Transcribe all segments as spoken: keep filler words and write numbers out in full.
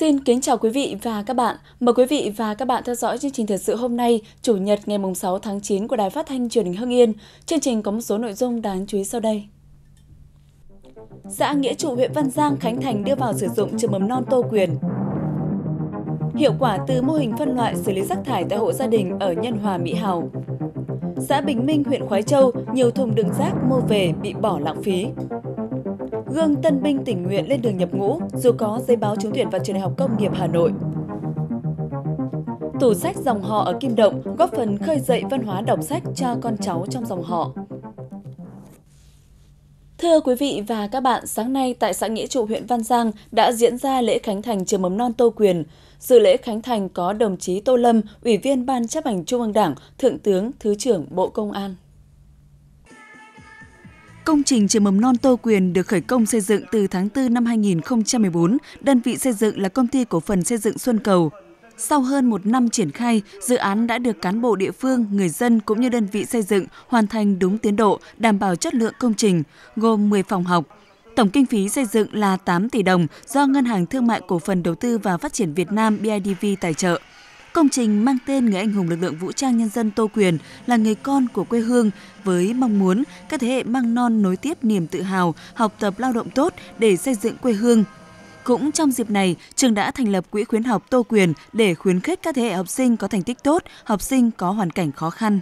Xin kính chào quý vị và các bạn. Mời quý vị và các bạn theo dõi chương trình thời sự hôm nay, Chủ nhật ngày sáu tháng chín của Đài Phát thanh Truyền hình Hưng Yên. Chương trình có một số nội dung đáng chú ý sau đây. Xã Nghĩa Trụ, huyện Văn Giang, Khánh Thành đưa vào sử dụng trường mầm non Tô Quyền. Hiệu quả từ mô hình phân loại xử lý rác thải tại hộ gia đình ở Nhân Hòa, Mỹ Hào. Xã Bình Minh, huyện Khoái Châu, nhiều thùng đựng rác mua về bị bỏ lãng phí. Gương tân binh tình nguyện lên đường nhập ngũ dù có giấy báo trúng tuyển vào Trường Đại học Công nghiệp Hà Nội. Tủ sách dòng họ ở Kim Động góp phần khơi dậy văn hóa đọc sách cho con cháu trong dòng họ. Thưa quý vị và các bạn, sáng nay tại xã Nghĩa Trụ, huyện Văn Giang đã diễn ra lễ khánh thành trường mầm non Tô Quyền. Dự lễ khánh thành có đồng chí Tô Lâm, Ủy viên Ban Chấp hành Trung ương Đảng, Thượng tướng, Thứ trưởng Bộ Công an. Công trình trường mầm non Tô Quyền được khởi công xây dựng từ tháng tư năm hai nghìn không trăm mười bốn, đơn vị xây dựng là Công ty Cổ phần Xây dựng Xuân Cầu. Sau hơn một năm triển khai, dự án đã được cán bộ địa phương, người dân cũng như đơn vị xây dựng hoàn thành đúng tiến độ, đảm bảo chất lượng công trình, gồm mười phòng học. Tổng kinh phí xây dựng là tám tỷ đồng do Ngân hàng Thương mại Cổ phần Đầu tư và Phát triển Việt Nam B I D V tài trợ. Công trình mang tên người anh hùng lực lượng vũ trang nhân dân Tô Quyền là người con của quê hương với mong muốn các thế hệ mang non nối tiếp niềm tự hào, học tập lao động tốt để xây dựng quê hương. Cũng trong dịp này, trường đã thành lập Quỹ khuyến học Tô Quyền để khuyến khích các thế hệ học sinh có thành tích tốt, học sinh có hoàn cảnh khó khăn.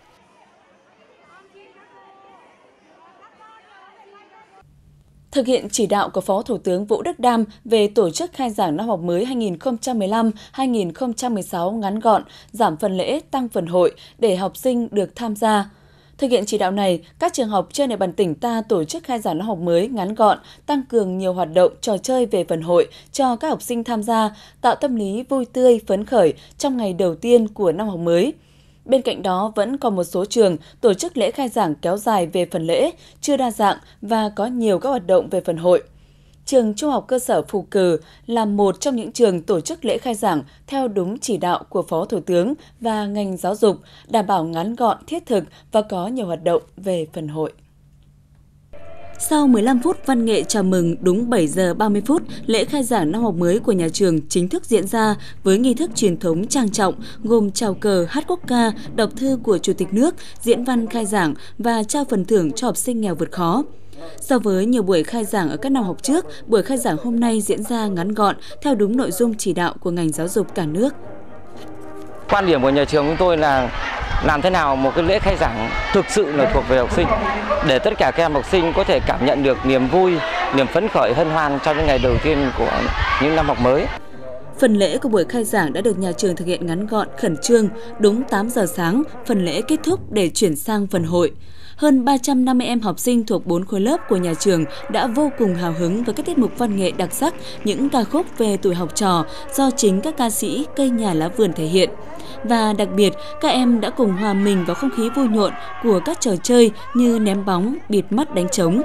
Thực hiện chỉ đạo của Phó Thủ tướng Vũ Đức Đam về tổ chức khai giảng năm học mới hai nghìn không trăm mười lăm hai nghìn không trăm mười sáu ngắn gọn, giảm phần lễ, tăng phần hội để học sinh được tham gia. Thực hiện chỉ đạo này, các trường học trên địa bàn tỉnh ta tổ chức khai giảng năm học mới ngắn gọn, tăng cường nhiều hoạt động trò chơi về phần hội cho các học sinh tham gia, tạo tâm lý vui tươi, phấn khởi trong ngày đầu tiên của năm học mới. Bên cạnh đó, vẫn còn một số trường tổ chức lễ khai giảng kéo dài về phần lễ, chưa đa dạng và có nhiều các hoạt động về phần hội. Trường Trung học cơ sở Phù Cử là một trong những trường tổ chức lễ khai giảng theo đúng chỉ đạo của Phó Thủ tướng và ngành giáo dục, đảm bảo ngắn gọn, thiết thực và có nhiều hoạt động về phần hội. Sau mười lăm phút văn nghệ chào mừng, đúng bảy giờ ba mươi phút, lễ khai giảng năm học mới của nhà trường chính thức diễn ra với nghi thức truyền thống trang trọng gồm chào cờ, hát quốc ca, đọc thư của Chủ tịch nước, diễn văn khai giảng và trao phần thưởng cho học sinh nghèo vượt khó. So với nhiều buổi khai giảng ở các năm học trước, buổi khai giảng hôm nay diễn ra ngắn gọn theo đúng nội dung chỉ đạo của ngành giáo dục cả nước. Quan điểm của nhà trường chúng tôi là làm thế nào một cái lễ khai giảng thực sự là thuộc về học sinh, để tất cả các em học sinh có thể cảm nhận được niềm vui, niềm phấn khởi hân hoan trong những ngày đầu tiên của những năm học mới. Phần lễ của buổi khai giảng đã được nhà trường thực hiện ngắn gọn, khẩn trương, đúng tám giờ sáng, phần lễ kết thúc để chuyển sang phần hội. Hơn ba trăm năm mươi em học sinh thuộc bốn khối lớp của nhà trường đã vô cùng hào hứng với các tiết mục văn nghệ đặc sắc, những ca khúc về tuổi học trò do chính các ca sĩ Cây Nhà Lá Vườn thể hiện. Và đặc biệt, các em đã cùng hòa mình vào không khí vui nhộn của các trò chơi như ném bóng, bịt mắt đánh trống.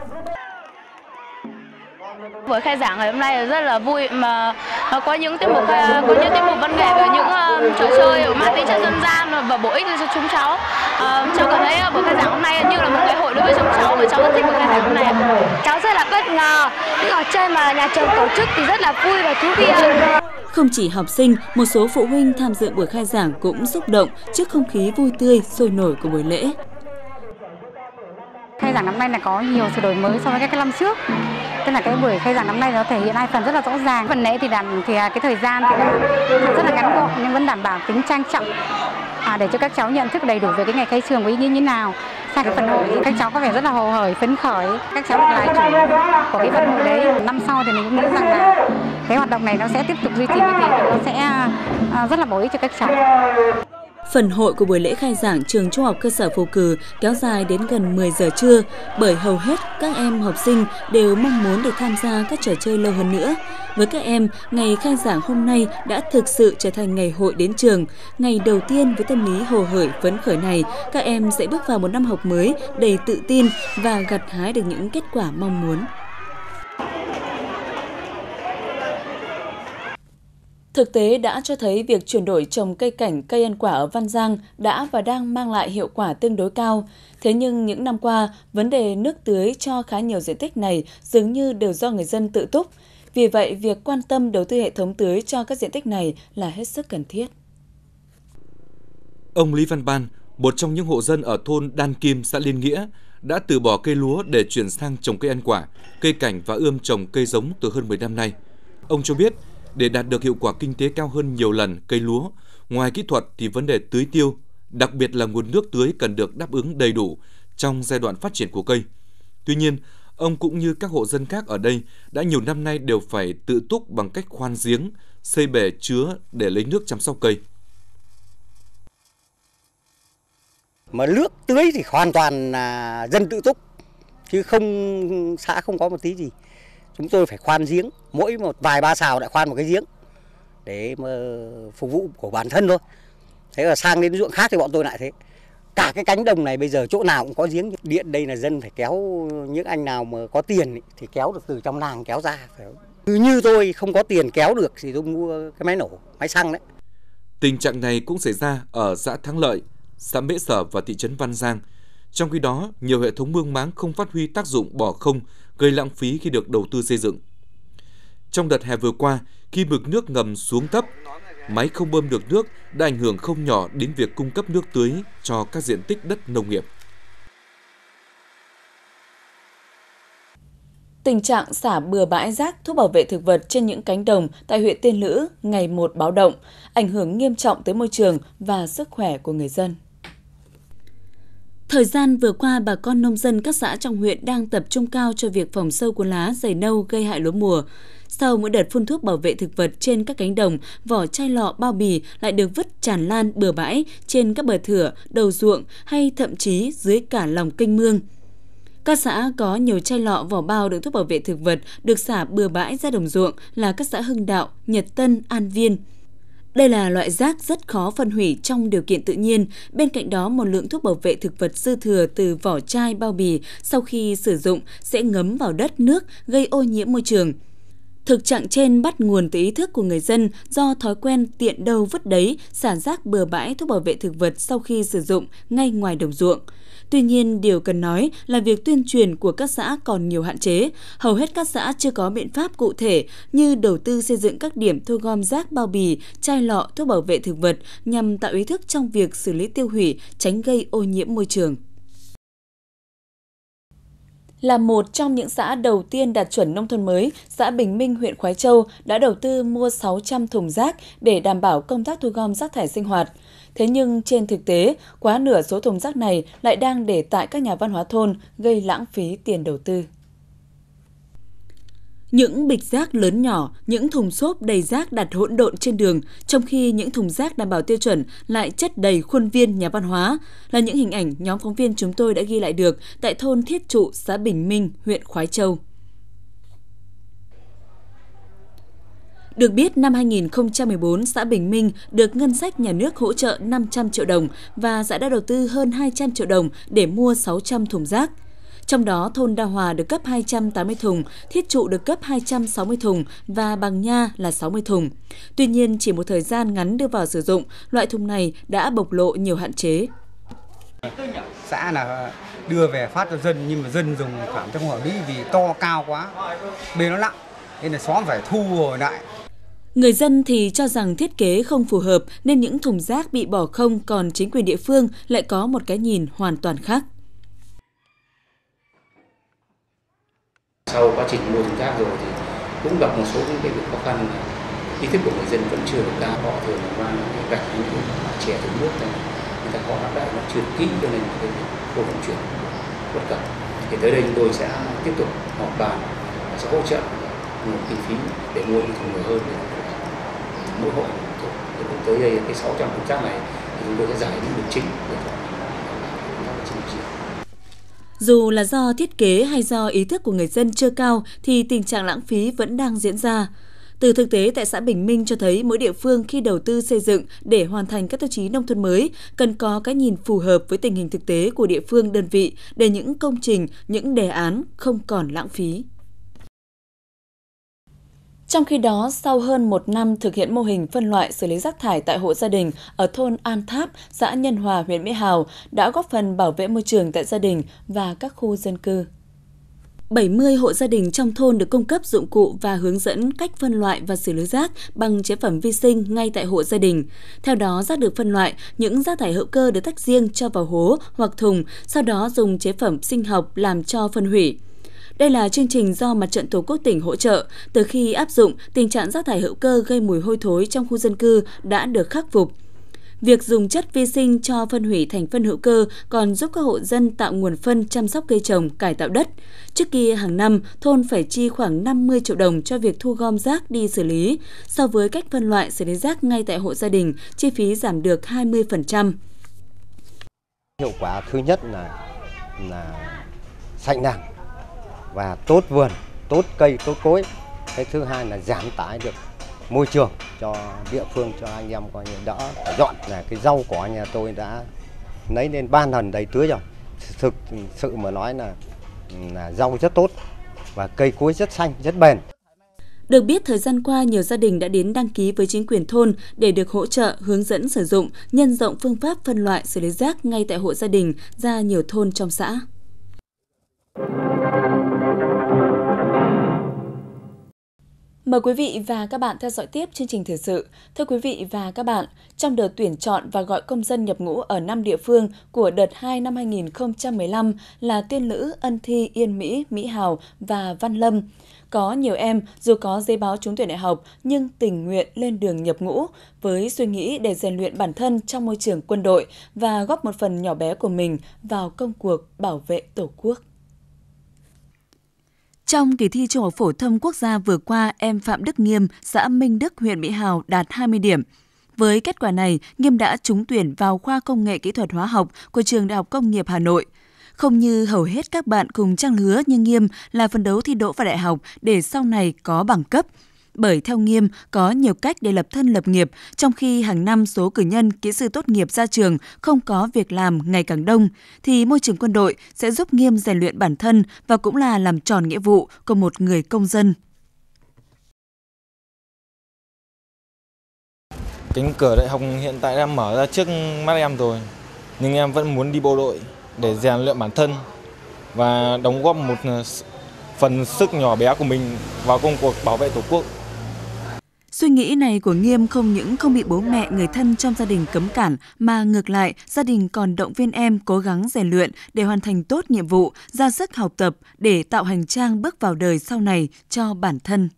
Buổi khai giảng ngày hôm nay rất là vui, mà có những tiết mục có những tiết mục văn nghệ và những uh, trò chơi mang tính chất dân gian và bổ ích cho chúng cháu. Uh, cháu cảm thấy buổi khai giảng hôm nay như là một ngày hội đối với chúng cháu và cháu rất thích buổi khai giảng hôm nay. Cháu rất là bất ngờ, những trò chơi mà nhà trường tổ chức thì rất là vui và thú vị. Không chỉ học sinh, một số phụ huynh tham dự buổi khai giảng cũng xúc động trước không khí vui tươi, sôi nổi của buổi lễ. Khai giảng năm nay là có nhiều sự đổi mới so với các năm trước. Tức là cái buổi khai giảng năm nay nó thể hiện hai phần rất là rõ ràng. Phần lễ thì đảm thì cái thời gian thì rất là ngắn gọn nhưng vẫn đảm bảo tính trang trọng à, để cho các cháu nhận thức đầy đủ về cái ngày khai trường với ý nghĩa như nào. Sang cái phần hội thì các cháu có vẻ rất là hồ hởi, phấn khởi. Các cháu được là chủ của cái phần hội đấy. Năm sau thì mình cũng nghĩ rằng là cái hoạt động này nó sẽ tiếp tục duy trì như thế, nó sẽ à, rất là bổ ích cho các cháu. Phần hội của buổi lễ khai giảng trường Trung học cơ sở Phù Cử kéo dài đến gần mười giờ trưa, bởi hầu hết các em học sinh đều mong muốn được tham gia các trò chơi lâu hơn nữa. Với các em, ngày khai giảng hôm nay đã thực sự trở thành ngày hội đến trường. Ngày đầu tiên với tâm lý hồ hởi phấn khởi này, các em sẽ bước vào một năm học mới đầy tự tin và gặt hái được những kết quả mong muốn. Thực tế đã cho thấy việc chuyển đổi trồng cây cảnh, cây ăn quả ở Văn Giang đã và đang mang lại hiệu quả tương đối cao. Thế nhưng những năm qua, vấn đề nước tưới cho khá nhiều diện tích này dường như đều do người dân tự túc. Vì vậy, việc quan tâm đầu tư hệ thống tưới cho các diện tích này là hết sức cần thiết. Ông Lý Văn Ban, một trong những hộ dân ở thôn Đan Kim, xã Liên Nghĩa, đã từ bỏ cây lúa để chuyển sang trồng cây ăn quả, cây cảnh và ươm trồng cây giống từ hơn mười năm nay. Ông cho biết, để đạt được hiệu quả kinh tế cao hơn nhiều lần cây lúa, ngoài kỹ thuật thì vấn đề tưới tiêu, đặc biệt là nguồn nước tưới cần được đáp ứng đầy đủ trong giai đoạn phát triển của cây. Tuy nhiên, ông cũng như các hộ dân khác ở đây đã nhiều năm nay đều phải tự túc bằng cách khoan giếng, xây bể chứa để lấy nước chăm sóc cây. Mà nước tưới thì hoàn toàn là dân tự túc, chứ không xã không có một tí gì. Chúng tôi phải khoan giếng, mỗi một vài ba sào lại khoan một cái giếng để mà phục vụ của bản thân thôi. Thế là sang đến ruộng khác thì bọn tôi lại thế. Cả cái cánh đồng này bây giờ chỗ nào cũng có giếng. Điện đây là dân phải kéo, những anh nào mà có tiền ý, thì kéo được từ trong làng kéo ra. Như tôi không có tiền kéo được thì tôi mua cái máy nổ, máy xăng đấy. Tình trạng này cũng xảy ra ở xã Thắng Lợi, xã Mễ Sở và thị trấn Văn Giang. Trong khi đó, nhiều hệ thống mương máng không phát huy tác dụng bỏ không, gây lãng phí khi được đầu tư xây dựng. Trong đợt hè vừa qua, khi mực nước ngầm xuống thấp, máy không bơm được nước đã ảnh hưởng không nhỏ đến việc cung cấp nước tưới cho các diện tích đất nông nghiệp. Tình trạng xả bừa bãi rác thuốc bảo vệ thực vật trên những cánh đồng tại huyện Tiên Lữ ngày một báo động, ảnh hưởng nghiêm trọng tới môi trường và sức khỏe của người dân. Thời gian vừa qua, bà con nông dân các xã trong huyện đang tập trung cao cho việc phòng sâu cuốn lá dày nâu gây hại lúa mùa. Sau mỗi đợt phun thuốc bảo vệ thực vật trên các cánh đồng, vỏ chai lọ, bao bì lại được vứt tràn lan bừa bãi trên các bờ thửa, đầu ruộng hay thậm chí dưới cả lòng kênh mương. Các xã có nhiều chai lọ, vỏ bao đựng thuốc bảo vệ thực vật được xả bừa bãi ra đồng ruộng là các xã Hưng Đạo, Nhật Tân, An Viên. Đây là loại rác rất khó phân hủy trong điều kiện tự nhiên. Bên cạnh đó, một lượng thuốc bảo vệ thực vật dư thừa từ vỏ chai, bao bì sau khi sử dụng sẽ ngấm vào đất, nước, gây ô nhiễm môi trường. Thực trạng trên bắt nguồn từ ý thức của người dân do thói quen tiện đâu vứt đấy, xả rác bừa bãi thuốc bảo vệ thực vật sau khi sử dụng ngay ngoài đồng ruộng. Tuy nhiên, điều cần nói là việc tuyên truyền của các xã còn nhiều hạn chế. Hầu hết các xã chưa có biện pháp cụ thể như đầu tư xây dựng các điểm thu gom rác bao bì, chai lọ, thuốc bảo vệ thực vật nhằm tạo ý thức trong việc xử lý tiêu hủy, tránh gây ô nhiễm môi trường. Là một trong những xã đầu tiên đạt chuẩn nông thôn mới, xã Bình Minh, huyện Khoái Châu đã đầu tư mua sáu trăm thùng rác để đảm bảo công tác thu gom rác thải sinh hoạt. Thế nhưng trên thực tế, quá nửa số thùng rác này lại đang để tại các nhà văn hóa thôn, gây lãng phí tiền đầu tư. Những bịch rác lớn nhỏ, những thùng xốp đầy rác đặt hỗn độn trên đường, trong khi những thùng rác đảm bảo tiêu chuẩn lại chất đầy khuôn viên nhà văn hóa, là những hình ảnh nhóm phóng viên chúng tôi đã ghi lại được tại thôn Thiết Trụ, xã Bình Minh, huyện Khoái Châu. Được biết, năm hai nghìn không trăm mười bốn, xã Bình Minh được ngân sách nhà nước hỗ trợ năm trăm triệu đồng và xã đã đầu tư hơn hai trăm triệu đồng để mua sáu trăm thùng rác. Trong đó, thôn Đa Hòa được cấp hai trăm tám mươi thùng, Thiết Trụ được cấp hai trăm sáu mươi thùng và Bằng Nha là sáu mươi thùng. Tuy nhiên, chỉ một thời gian ngắn đưa vào sử dụng, loại thùng này đã bộc lộ nhiều hạn chế. Xã là đưa về phát cho dân nhưng mà dân dùng cảm thấy không hợp lý vì to cao quá, bê nó nặng, nên là xóm phải thu hồi lại. Người dân thì cho rằng thiết kế không phù hợp nên những thùng rác bị bỏ không, còn chính quyền địa phương lại có một cái nhìn hoàn toàn khác. Sau quá trình mua thùng rác rồi thì cũng gặp một số những cái việc khó khăn, ý thức của người dân vẫn chưa được cao. Họ thường là mang cái gạch những cái chè thùng nước này, người ta họ lắp đặt nó chưa kỹ cho nên cái khâu vận chuyển bất cập. Thì tới đây chúng tôi sẽ tiếp tục họp bàn và sẽ hỗ trợ nguồn kinh phí để mua những thùng nhiều hơn để mỗi hộ. Thì cũng tới đây cái sáu trăm thùng rác này thì chúng tôi sẽ giải những đường chính để cho Dù là do thiết kế hay do ý thức của người dân chưa cao thì tình trạng lãng phí vẫn đang diễn ra. Từ thực tế tại xã Bình Minh cho thấy mỗi địa phương khi đầu tư xây dựng để hoàn thành các tiêu chí nông thôn mới cần có cái nhìn phù hợp với tình hình thực tế của địa phương đơn vị để những công trình, những đề án không còn lãng phí. Trong khi đó, sau hơn một năm thực hiện mô hình phân loại xử lý rác thải tại hộ gia đình ở thôn An Tháp, xã Nhân Hòa, huyện Mỹ Hào đã góp phần bảo vệ môi trường tại gia đình và các khu dân cư. bảy mươi hộ gia đình trong thôn được cung cấp dụng cụ và hướng dẫn cách phân loại và xử lý rác bằng chế phẩm vi sinh ngay tại hộ gia đình. Theo đó, rác được phân loại, những rác thải hữu cơ được tách riêng cho vào hố hoặc thùng, sau đó dùng chế phẩm sinh học làm cho phân hủy. Đây là chương trình do Mặt trận Tổ quốc tỉnh hỗ trợ. Từ khi áp dụng, tình trạng rác thải hữu cơ gây mùi hôi thối trong khu dân cư đã được khắc phục. Việc dùng chất vi sinh cho phân hủy thành phân hữu cơ còn giúp các hộ dân tạo nguồn phân chăm sóc cây trồng, cải tạo đất. Trước kia hàng năm, thôn phải chi khoảng năm mươi triệu đồng cho việc thu gom rác đi xử lý. So với cách phân loại xử lý rác ngay tại hộ gia đình, chi phí giảm được hai mươi phần trăm. Hiệu quả thứ nhất là, là sạch nàng và tốt vườn, tốt cây, tốt cối. Cái thứ hai là giảm tải được môi trường cho địa phương, cho anh em coi như đỡ phải dọn. Là cái rau cỏ nhà tôi đã lấy lên ba lần đầy tưới rồi. Thực sự mà nói là, là rau rất tốt và cây cối rất xanh, rất bền. Được biết, thời gian qua, nhiều gia đình đã đến đăng ký với chính quyền thôn để được hỗ trợ, hướng dẫn sử dụng, nhân rộng phương pháp phân loại xử lý rác ngay tại hộ gia đình ra nhiều thôn trong xã. Mời quý vị và các bạn theo dõi tiếp chương trình thời sự. Thưa quý vị và các bạn, trong đợt tuyển chọn và gọi công dân nhập ngũ ở năm địa phương của đợt hai năm hai nghìn không trăm mười lăm là Tiên Lữ, Ân Thi, Yên Mỹ, Mỹ Hào và Văn Lâm. Có nhiều em dù có giấy báo trúng tuyển đại học nhưng tình nguyện lên đường nhập ngũ với suy nghĩ để rèn luyện bản thân trong môi trường quân đội và góp một phần nhỏ bé của mình vào công cuộc bảo vệ Tổ quốc. Trong kỳ thi Trung học phổ thông quốc gia vừa qua, em Phạm Đức Nghiêm, xã Minh Đức, huyện Mỹ Hào đạt hai mươi điểm. Với kết quả này, Nghiêm đã trúng tuyển vào khoa Công nghệ Kỹ thuật Hóa học của Trường Đại học Công nghiệp Hà Nội. Không như hầu hết các bạn cùng trang lứa, nhưng Nghiêm là phấn đấu thi đỗ vào đại học để sau này có bằng cấp. Bởi theo Nghiêm, có nhiều cách để lập thân lập nghiệp, trong khi hàng năm số cử nhân, kỹ sư tốt nghiệp ra trường không có việc làm ngày càng đông, thì môi trường quân đội sẽ giúp Nghiêm rèn luyện bản thân và cũng là làm tròn nghĩa vụ của một người công dân. Cánh cửa đại học hiện tại đã mở ra trước mắt em rồi, nhưng em vẫn muốn đi bộ đội để rèn luyện bản thân và đóng góp một phần sức nhỏ bé của mình vào công cuộc bảo vệ Tổ quốc. Suy nghĩ này của Nghiêm không những không bị bố mẹ, người thân trong gia đình cấm cản, mà ngược lại, gia đình còn động viên em cố gắng rèn luyện để hoàn thành tốt nhiệm vụ, ra sức học tập để tạo hành trang bước vào đời sau này cho bản thân.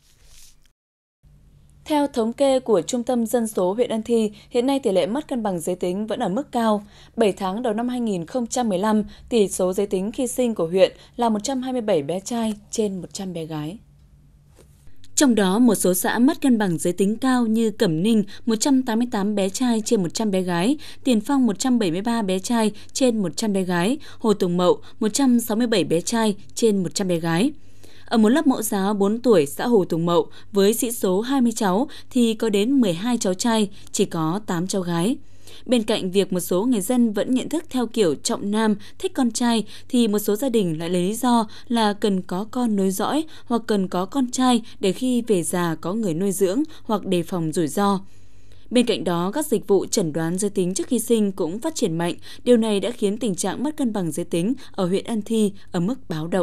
Theo thống kê của Trung tâm Dân số huyện Ân Thi, hiện nay tỷ lệ mất cân bằng giới tính vẫn ở mức cao. bảy tháng đầu năm hai nghìn không trăm mười lăm, tỷ số giới tính khi sinh của huyện là một trăm hai mươi bảy bé trai trên một trăm bé gái. Trong đó, một số xã mất cân bằng giới tính cao như Cẩm Ninh một trăm tám mươi tám bé trai trên một trăm bé gái, Tiền Phong một trăm bảy mươi ba bé trai trên một trăm bé gái, Hồ Tùng Mậu một trăm sáu mươi bảy bé trai trên một trăm bé gái. Ở một lớp mẫu giáo bốn tuổi xã Hồ Tùng Mậu với sĩ số hai mươi cháu thì có đến mười hai cháu trai, chỉ có tám cháu gái. Bên cạnh việc một số người dân vẫn nhận thức theo kiểu trọng nam, thích con trai, thì một số gia đình lại lấy lý do là cần có con nối dõi hoặc cần có con trai để khi về già có người nuôi dưỡng hoặc đề phòng rủi ro. Bên cạnh đó, các dịch vụ chẩn đoán giới tính trước khi sinh cũng phát triển mạnh. Điều này đã khiến tình trạng mất cân bằng giới tính ở huyện Ân Thi ở mức báo động.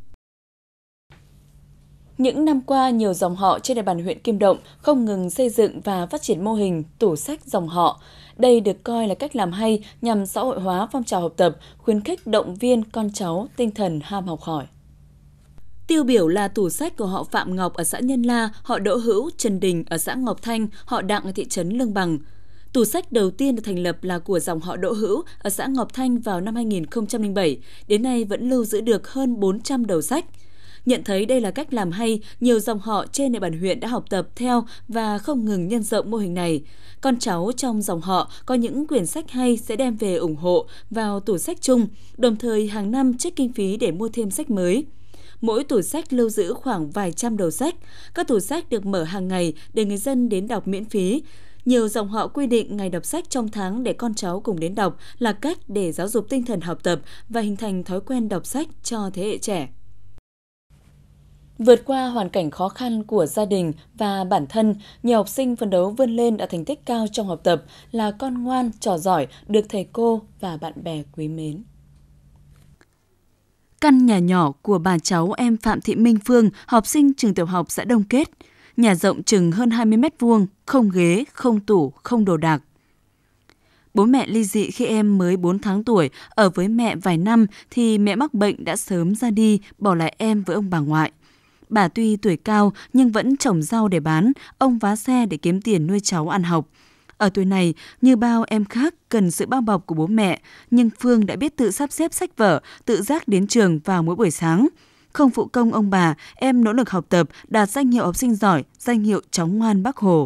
Những năm qua, nhiều dòng họ trên địa bàn huyện Kim Động không ngừng xây dựng và phát triển mô hình tủ sách dòng họ. Đây được coi là cách làm hay nhằm xã hội hóa phong trào học tập, khuyến khích động viên con cháu tinh thần ham học hỏi. Tiêu biểu là tủ sách của họ Phạm Ngọc ở xã Nhân La, họ Đỗ Hữu, Trần Đình ở xã Ngọc Thanh, họ Đặng ở thị trấn Lương Bằng. Tủ sách đầu tiên được thành lập là của dòng họ Đỗ Hữu ở xã Ngọc Thanh vào năm hai nghìn không trăm lẻ bảy, đến nay vẫn lưu giữ được hơn bốn trăm đầu sách. Nhận thấy đây là cách làm hay, nhiều dòng họ trên địa bàn huyện đã học tập theo và không ngừng nhân rộng mô hình này. Con cháu trong dòng họ có những quyển sách hay sẽ đem về ủng hộ vào tủ sách chung, đồng thời hàng năm trích kinh phí để mua thêm sách mới. Mỗi tủ sách lưu giữ khoảng vài trăm đầu sách. Các tủ sách được mở hàng ngày để người dân đến đọc miễn phí. Nhiều dòng họ quy định ngày đọc sách trong tháng để con cháu cùng đến đọc là cách để giáo dục tinh thần học tập và hình thành thói quen đọc sách cho thế hệ trẻ. Vượt qua hoàn cảnh khó khăn của gia đình và bản thân, nhiều học sinh phấn đấu vươn lên đạt thành tích cao trong học tập, là con ngoan, trò giỏi, được thầy cô và bạn bè quý mến. Căn nhà nhỏ của bà cháu em Phạm Thị Minh Phương, học sinh trường tiểu học xã Đông Kết. Nhà rộng chừng hơn hai mươi mét vuông, không ghế, không tủ, không đồ đạc. Bố mẹ ly dị khi em mới bốn tháng tuổi, ở với mẹ vài năm thì mẹ mắc bệnh đã sớm ra đi, bỏ lại em với ông bà ngoại. Bà tuy tuổi cao nhưng vẫn trồng rau để bán, ông vá xe để kiếm tiền nuôi cháu ăn học. Ở tuổi này, như bao em khác cần sự bao bọc của bố mẹ, nhưng Phương đã biết tự sắp xếp sách vở, tự giác đến trường vào mỗi buổi sáng. Không phụ công ông bà, em nỗ lực học tập, đạt danh hiệu học sinh giỏi, danh hiệu cháu ngoan Bác Hồ.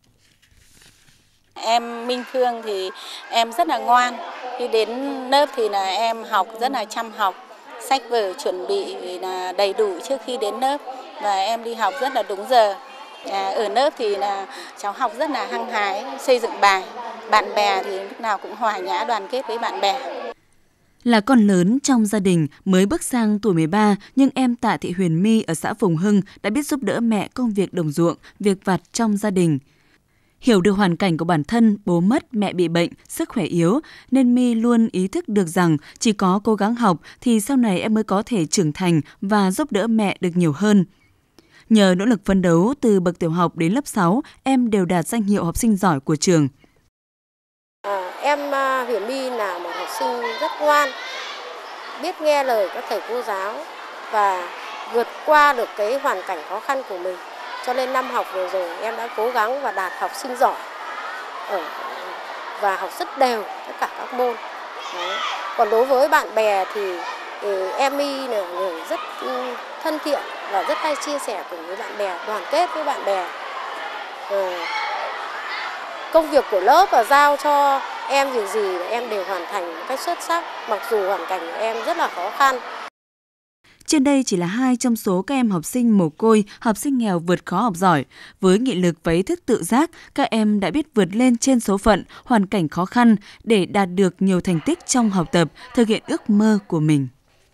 Em Minh Phương thì em rất là ngoan, khi đến lớp thì là em học rất là chăm học, sách vở chuẩn bị là đầy đủ trước khi đến lớp và em đi học rất là đúng giờ. À, ở lớp thì là cháu học rất là hăng hái, xây dựng bài, bạn bè thì lúc nào cũng hòa nhã đoàn kết với bạn bè. Là con lớn trong gia đình, mới bước sang tuổi mười ba, nhưng em Tạ Thị Huyền My ở xã Phùng Hưng đã biết giúp đỡ mẹ công việc đồng ruộng, việc vặt trong gia đình. Hiểu được hoàn cảnh của bản thân, bố mất, mẹ bị bệnh, sức khỏe yếu, nên My luôn ý thức được rằng chỉ có cố gắng học thì sau này em mới có thể trưởng thành và giúp đỡ mẹ được nhiều hơn. Nhờ nỗ lực phấn đấu từ bậc tiểu học đến lớp sáu, em đều đạt danh hiệu học sinh giỏi của trường. À, em Huyền My là một học sinh rất ngoan, biết nghe lời các thầy cô giáo và vượt qua được cái hoàn cảnh khó khăn của mình. Cho nên năm học vừa rồi em đã cố gắng và đạt học sinh giỏi ở, và học rất đều tất cả các môn. Đấy. Còn đối với bạn bè thì, thì em My là người rất thân thiện và rất hay chia sẻ cùng với bạn bè, đoàn kết với bạn bè. À, công việc của lớp và giao cho em việc gì là em đều hoàn thành một cách xuất sắc, mặc dù hoàn cảnh của em rất là khó khăn. Trên đây chỉ là hai trong số các em học sinh mồ côi, học sinh nghèo vượt khó học giỏi. Với nghị lực và ý thức tự giác, các em đã biết vượt lên trên số phận, hoàn cảnh khó khăn để đạt được nhiều thành tích trong học tập, thực hiện ước mơ của mình.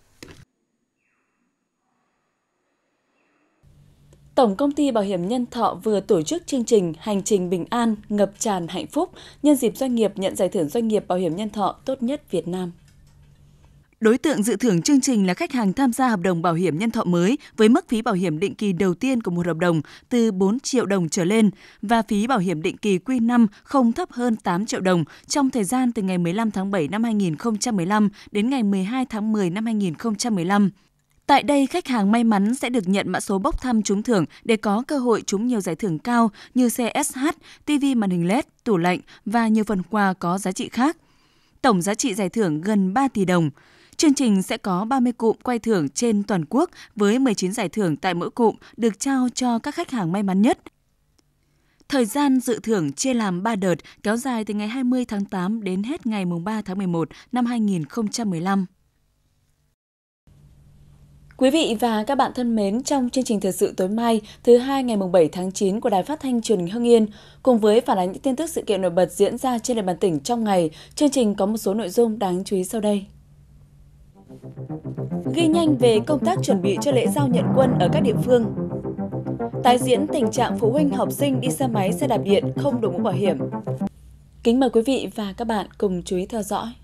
Tổng công ty Bảo hiểm Nhân thọ vừa tổ chức chương trình Hành trình bình an, ngập tràn hạnh phúc nhân dịp doanh nghiệp nhận giải thưởng doanh nghiệp bảo hiểm nhân thọ tốt nhất Việt Nam. Đối tượng dự thưởng chương trình là khách hàng tham gia hợp đồng bảo hiểm nhân thọ mới với mức phí bảo hiểm định kỳ đầu tiên của một hợp đồng từ bốn triệu đồng trở lên và phí bảo hiểm định kỳ Q năm không thấp hơn tám triệu đồng trong thời gian từ ngày mười lăm tháng bảy năm hai nghìn không trăm mười lăm đến ngày mười hai tháng mười năm hai nghìn không trăm mười lăm. Tại đây, khách hàng may mắn sẽ được nhận mã số bốc thăm trúng thưởng để có cơ hội trúng nhiều giải thưởng cao như xe ét hát, ti vi màn hình led, tủ lạnh và nhiều phần quà có giá trị khác. Tổng giá trị giải thưởng gần ba tỷ đồng. Chương trình sẽ có ba mươi cụm quay thưởng trên toàn quốc với mười chín giải thưởng tại mỗi cụm được trao cho các khách hàng may mắn nhất. Thời gian dự thưởng chia làm ba đợt kéo dài từ ngày hai mươi tháng tám đến hết ngày ba tháng mười một năm hai nghìn không trăm mười lăm. Quý vị và các bạn thân mến, trong chương trình thời sự tối mai thứ hai ngày bảy tháng chín của Đài Phát thanh Truyền hình Hưng Yên, cùng với phản ánh những tin tức sự kiện nổi bật diễn ra trên địa bàn tỉnh trong ngày, chương trình có một số nội dung đáng chú ý sau đây. Ghi nhanh về công tác chuẩn bị cho lễ giao nhận quân ở các địa phương. Tái diễn tình trạng phụ huynh học sinh đi xe máy, xe đạp điện không đội mũ bảo hiểm. Kính mời quý vị và các bạn cùng chú ý theo dõi.